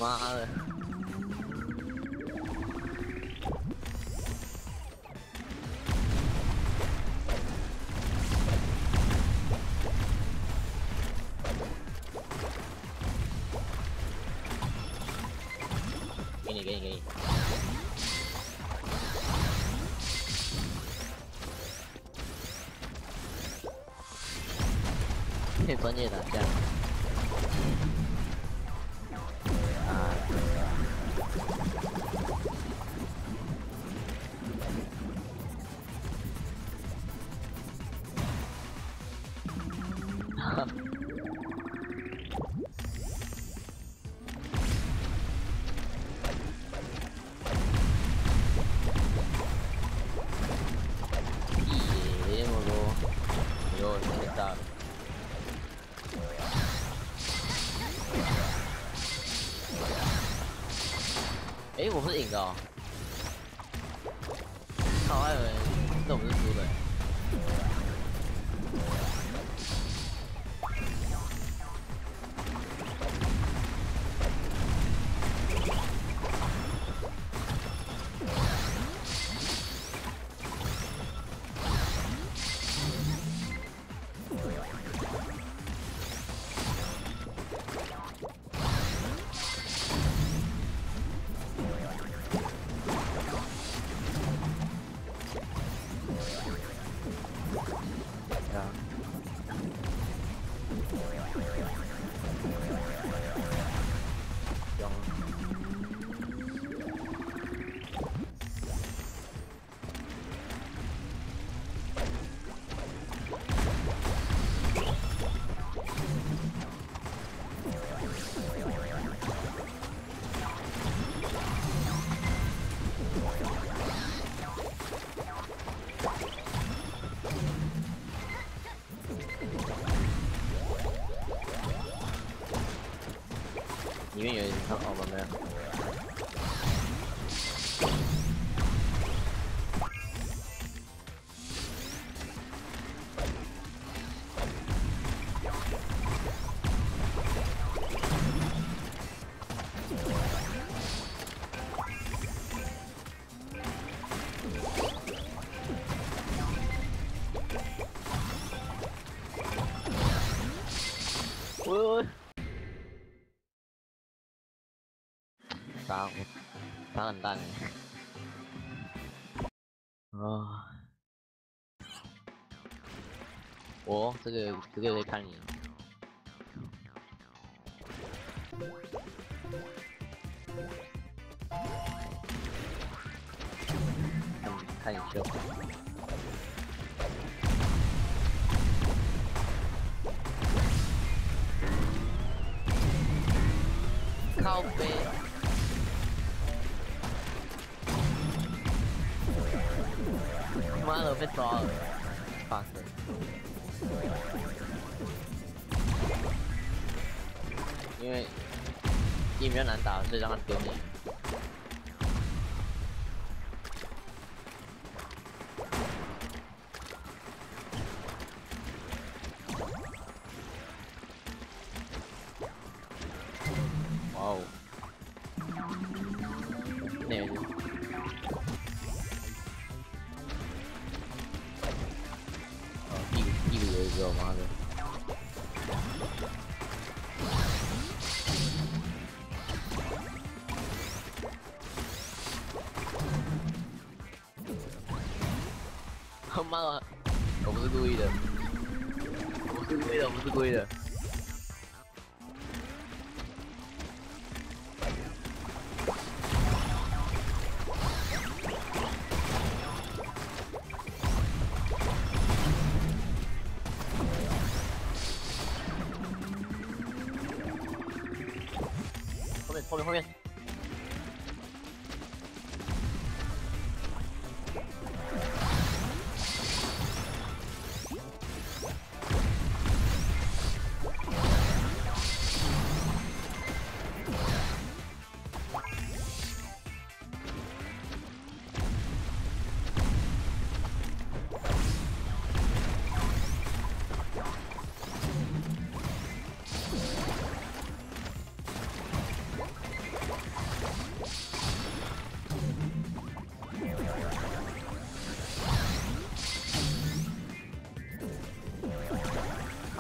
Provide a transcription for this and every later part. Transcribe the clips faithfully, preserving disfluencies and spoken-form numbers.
妈的！给你，给你，给你。可以专业打架。啊。哈。屁，这么多，有太大了。 哎、欸，我不是赢的哦！靠，还以为这我们是输的。里面有人看哦，没有。我。 打打很烂哎！啊，我这个这个可以看你，看看你秀，靠背。 妈的，被抓了 ！fuck！ 因为你比较难打，所以让他丢你。哇哦！那个。 有妈的！他妈的！我不是故意的，我不是故意的，我不是故意的。后面后面，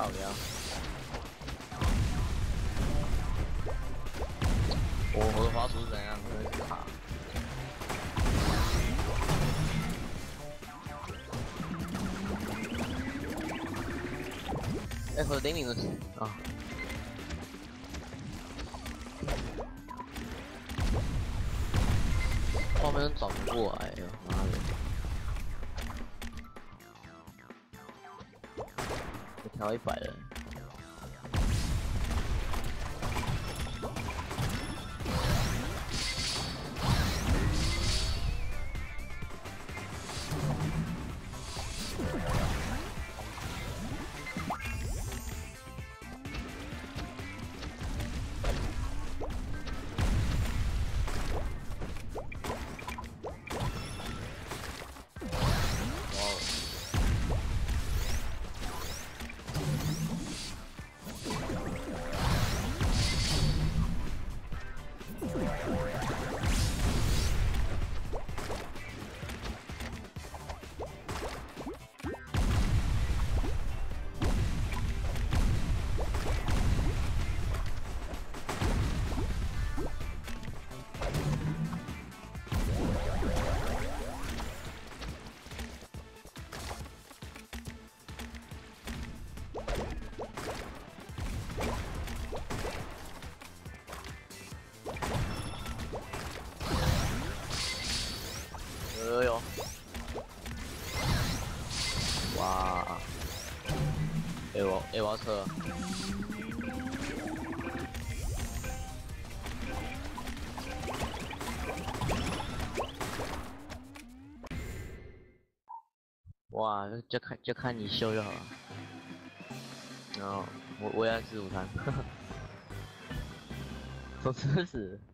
靠呀！我我的滑鼠是怎样？真的是卡。哎，和灵敏的啊！画面转不过来呀！妈的！我调一百了。哎呦！哇！哎我哎我要撤。哇！就看就看你秀就好了。然后我我也要吃午餐。我吃屎。